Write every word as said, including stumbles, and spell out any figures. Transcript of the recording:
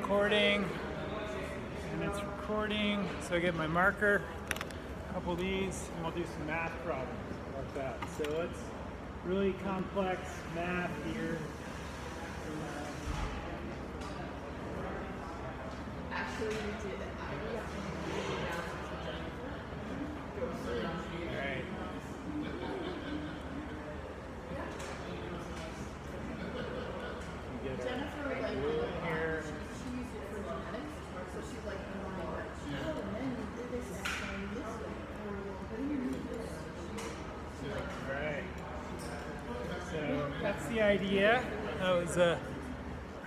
recording, and it's recording. So I get my marker, a couple of these, and I'll do some math problems like that. So it's really complex math here. Actually, we did it. All right. Jennifer, like, Here. she used it for genetics, so she's like, oh, and then you did this and this, what do you need this? Right. So that's the idea. That was a